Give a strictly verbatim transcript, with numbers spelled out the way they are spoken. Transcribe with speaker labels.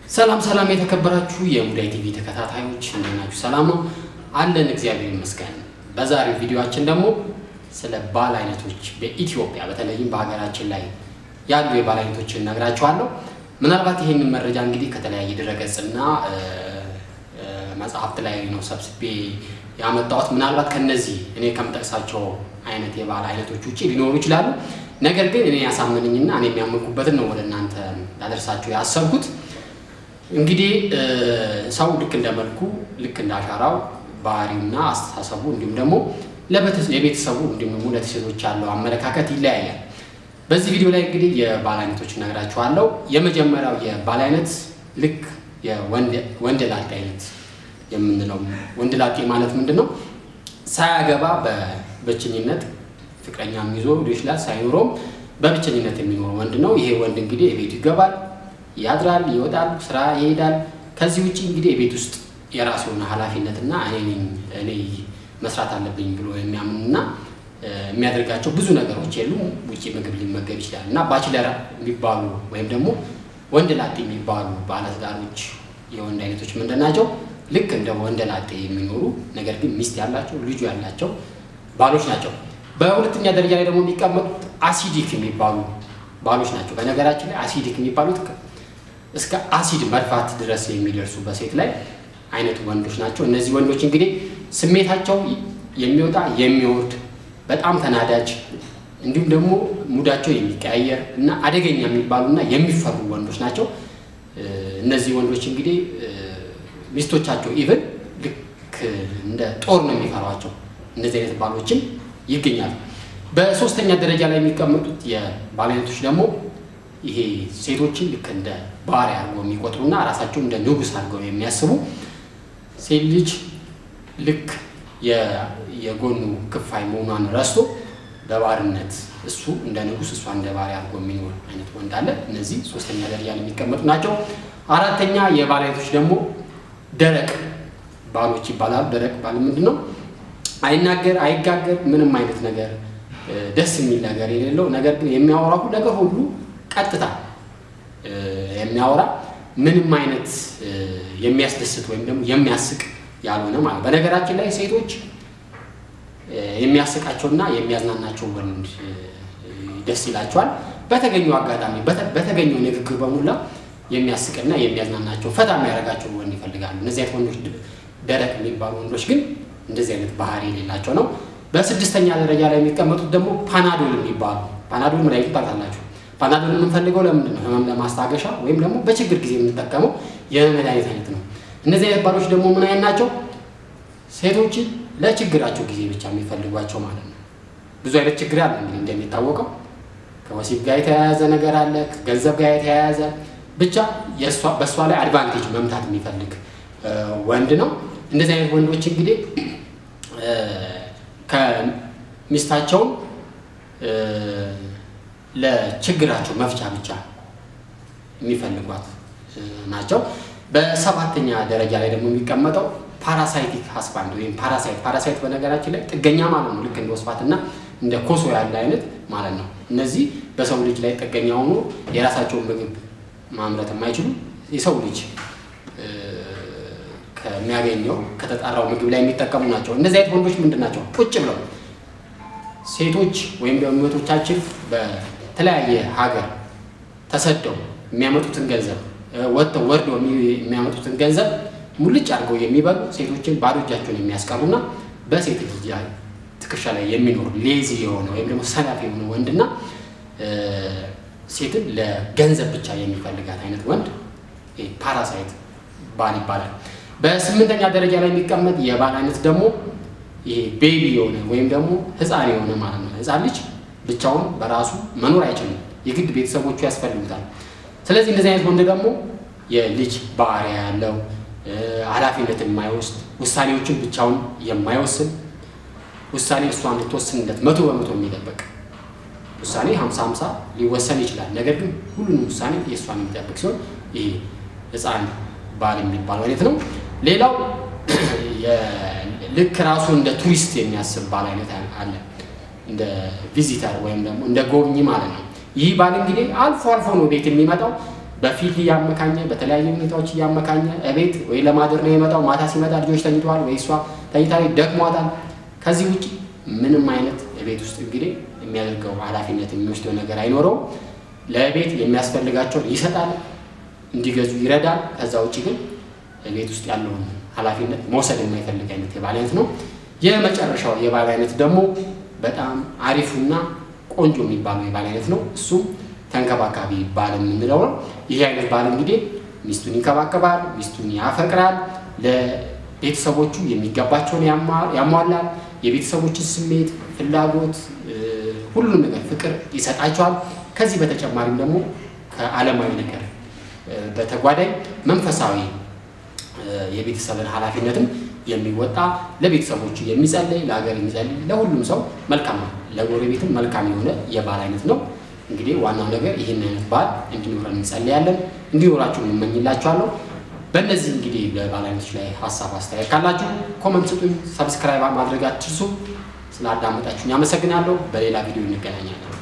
Speaker 1: ሰላም ሰላም የተከበራችሁ የሙዳይ ቲቪ ተከታታዮች እንደናችሁ ሰላም ነው አለን እግዚአብሔር ይመስገን። በዛሬው ቪዲዮአችን ደግሞ ስለ ባል አይነቶች በኢትዮጵያ በተለይም በሀገራችን ላይ ያሉ የባል አይነቶችን እነግራችኋለሁ። ምናልባት ይሄንን መረጃ እንግዲህ ከተለያየ ድረገጽና መጽሐፍት ላይ ነው ሰብስቤ ያመጣሁት። ምናልባት ከነዚህ እኔ ከምጠቅሳቸው አይነት የባል አይነቶች ውጪ ሊኖሩ ይችላሉ። ነገር ግን እኔ ያሳመነኝና እኔ የሚያመንኩበትን ነው ወደናንተ ያደርሳችሁ ያሰብኩት። እንግዲህ ሰው ልክ እንደመልኩ ልክ እንዳሻራው ባህሪውና አስተሳሰቡ እንዲሁም ደግሞ ለቤተሰቡ እንዲሁም ደግሞ ለሴቶች ያለው አመለካከት ይለያያል። በዚህ ቪዲዮ ላይ እንግዲህ የባል አይነቶችን እነግራችኋለሁ። የመጀመሪያው የባል አይነት ልክ የወንድ ወንድ ላጤ አይነት የምንለው ወንድ ላጤ ማለት ምንድነው? ሳያገባ በብቸኝነት ፍቅረኛም ይዞ ይችላል ሳይኖርም በብቸኝነት የሚኖር ወንድ ነው። ይሄ ወንድ እንግዲህ የቤቱ ይገባል ያድራል ይወጣል ስራ ይሄዳል። ከዚህ ውጪ እንግዲህ የቤት ውስጥ የራሱ የሆነ ኃላፊነትና እኔ እኔ መስራት አለብኝ ብሎ የሚያምንና የሚያደርጋቸው ብዙ ነገሮች የሉም። ውጪ ምግብ ሊመገብ ይችላል እና ባችለር የሚባሉ ወይም ደግሞ ወንድ ላጤ የሚባሉ ባለትዳሮች የወንድ አይነቶች ምንድናቸው? ልክ እንደ ወንድ ላጤ የሚኖሩ ነገር ግን ሚስት ያላቸው ልጅ ያላቸው ባሎች ናቸው። በሁለተኛ ደረጃ ላይ ደግሞ የሚቀመጡት አሲዲክ የሚባሉ ባሎች ናቸው። በነገራችን ላይ አሲዲክ የሚባሉት እስከ አሲድ መድፋት ድረስ የሚደርሱ በሴት ላይ አይነት ወንዶች ናቸው። እነዚህ ወንዶች እንግዲህ ስሜታቸው የሚወጣ የሚወርድ በጣም ተናዳጅ እንዲሁም ደግሞ ሙዳቸው የሚቀያየር እና አደገኛ የሚባሉና የሚፈሩ ወንዶች ናቸው። እነዚህ ወንዶች እንግዲህ ሚስቶቻቸው ኢቭን ልክ እንደ ጦር ነው የሚፈሯቸው። እነዚህ አይነት ባሎችን ይገኛሉ። በሶስተኛ ደረጃ ላይ የሚቀመጡት የባል አይነቶች ደግሞ ይሄ ሴቶችን ልክ እንደ ባሪያ አድርገው የሚቆጥሩና ራሳቸው እንደ ንጉስ አድርገው የሚያስቡ ሴት ልጅ ልክ የጎኑ ክፋይ መሆኗን ረስቶ በባርነት እሱ እንደ ንጉስ እሷ እንደ ባሪያ አድርገው የሚኖር አይነት ወንድ አለ። እነዚህ ሶስተኛ ደረጃ ላይ የሚቀመጡ ናቸው። አራተኛ የባል አይነቶች ደግሞ ደረቅ ባሎች ይባላሉ። ደረቅ ባል ምንድነው? አይናገር አይጋገር ምንም አይነት ነገር ደስ የሚል ነገር የሌለው ነገር ግን የሚያወራው ነገር ሁሉ ቀጥታ የሚያወራ ምንም አይነት የሚያስደስት ወይም ደግሞ የሚያስቅ ያልሆነ ማለት። በነገራችን ላይ ሴቶች የሚያስቃቸውና የሚያዝናናቸው ወንድ ደስ ይላቸዋል። በተገኘው አጋጣሚ በተገኘው ንግግር በሙላ የሚያስቅና የሚያዝናናቸው ፈታ የሚያደርጋቸው ወንድ ይፈልጋሉ። እነዚህ አይነት ወንዶች ደረቅ የሚባሉ ወንዶች ግን እንደዚህ አይነት ባህሪ የሌላቸው ነው። በስድስተኛ ደረጃ ላይ የሚቀመጡት ደግሞ ፓናዶል የሚባሉ ፓናዶል መድኃኒት ታውቃላችሁ። ፓናዶል የምንፈልገው ለምንድን ነው? ህመም ለማስታገሻ ወይም ደግሞ በችግር ጊዜ የምንጠቀመው የመድኃኒት አይነት ነው። እነዚህ አይነት ባሎች ደግሞ ምን አይነት ናቸው? ሴቶችን ለችግራቸው ጊዜ ብቻ የሚፈልጓቸው ማለት ነው። ብዙ አይነት ችግር አለ እንግዲህ እንደሚታወቀው ከወሲብ ጋር የተያያዘ ነገር አለ፣ ከገንዘብ ጋር የተያያዘ ብቻ የሷ በሷ ላይ አድቫንቴጅ መምታት የሚፈልግ ወንድ ነው። እንደዚህ አይነት ወንዶች እንግዲህ ከሚስታቸው ለችግራቸው መፍቻ ብቻ የሚፈልጓት ናቸው። በሰባተኛ ደረጃ ላይ ደግሞ የሚቀመጠው ፓራሳይቲክ ሃስባንድ ወይም ፓራሳይት ፓራሳይት በነገራችን ላይ ጥገኛ ማለት ነው። ልክ እንደ ወስፋትና እንደ ኮሶ ያለ አይነት ማለት ነው። እነዚህ በሰው ልጅ ላይ ጥገኛ ሆኖ የራሳቸውን ምግብ ማምረት የማይችሉ የሰው ልጅ ከሚያገኘው ከተጣራው ምግብ ላይ የሚጠቀሙ ናቸው። እነዚህ አይነት ወንዶች ምንድናቸው? ቁጭ ብለው ሴቶች ወይም ደግሞ እህቶቻችን በተለያየ ሀገር ተሰደው የሚያመጡትን ገንዘብ ወጥተው ወርደው የሚያመጡትን ገንዘብ ሙልጭ አድርገው የሚበሉ ሴቶችን ባዶ እጃቸውን የሚያስቀሩና በሴት ልጅ ትከሻ ላይ የሚኖር ሌዚ የሆነ ወይም ደግሞ ሰነፍ የሆነ ወንድና ሴትን ለገንዘብ ብቻ የሚፈልጋት አይነት ወንድ ፓራሳይት ባል ይባላል። በስምንተኛ ደረጃ ላይ የሚቀመጥ የባል አይነት ደግሞ ይሄ ቤቢ የሆነ ወይም ደግሞ ህፃን የሆነ ማለት ነው። ህፃን ልጅ ብቻውን በራሱ መኖር አይችልም፣ የግድ ቤተሰቦቹ ያስፈልጉታል። ስለዚህ እንደዚህ አይነት ወንድ ደግሞ የልጅ ባህሪ ያለው ኃላፊነት የማይወስድ ውሳኔዎችን ብቻውን የማይወስን ውሳኔ እሷን ልትወስንለት መቶ በመቶ የሚጠብቅ ውሳኔ ሀምሳ ሀምሳ ሊወሰን ይችላል። ነገር ግን ሁሉንም ውሳኔ የእሷን የሚጠብቅ ሲሆን ይሄ ህፃን ባል የሚባለው አይነት ነው። ሌላው ልክ ራሱ እንደ ቱሪስት የሚያስብ ባል አይነት አለ፣ እንደ ቪዚተር ወይም ደግሞ እንደ ጎብኚ ማለት ነው። ይህ ባል እንግዲህ አልፎ አልፎ ነው ቤት የሚመጣው። በፊት ያመካኘ በተለያየ ሁኔታዎች ያመካኘ እቤት ወይ ለማደር ነው የመጣው ማታ ሲመጣ ልጆች ተኝተዋል ወይ እሷ ተኝታለች ደክሟታል ከዚህ ውጪ ምንም አይነት እቤት ውስጥ እንግዲህ የሚያደርገው ኃላፊነት የሚወስደው ነገር አይኖረው ለቤት የሚያስፈልጋቸው ይሰጣል እንዲገዙ ይረዳል ከዛ ውጪ ግን እቤት ውስጥ ያለው ኃላፊነት መውሰድ የማይፈልግ አይነት የባል አይነት ነው የመጨረሻው የባል አይነት ደግሞ በጣም አሪፉና ቆንጆ የሚባለው የባል አይነት ነው እሱ ተንከባካቢ ባል የምንለው ነው ይሄ አይነት ባል እንግዲህ ሚስቱን ይንከባከባል ሚስቱን ያፈቅራል ለቤተሰቦቹ የሚገባቸውን ያሟላል የቤተሰቦችን ስሜት ፍላጎት ሁሉንም ነገር ፍቅር ይሰጣቸዋል ከዚህ በተጨማሪም ደግሞ ከዓለማዊ ነገር በተጓዳኝ መንፈሳዊ የቤተሰብን ኃላፊነትም የሚወጣ ለቤተሰቦቹ የሚጸልይ ለሀገር የሚጸልይ ለሁሉም ሰው መልካም ነው ለጎረቤትም መልካም የሆነ የባል አይነት ነው እንግዲህ ዋናው ነገር ይሄን አይነት ባል እንዲኖረን እንጸልያለን እንዲኖራችሁ እንመኝላችኋለሁ በእነዚህ እንግዲህ በባል አይነቶች ላይ ሐሳብ አስተያየት ካላችሁ ኮሜንት ስጡኝ ሰብስክራይብ ማድረግ አትርሱ ስላዳመጣችሁኝ አመሰግናለሁ በሌላ ቪዲዮ እንገናኛለን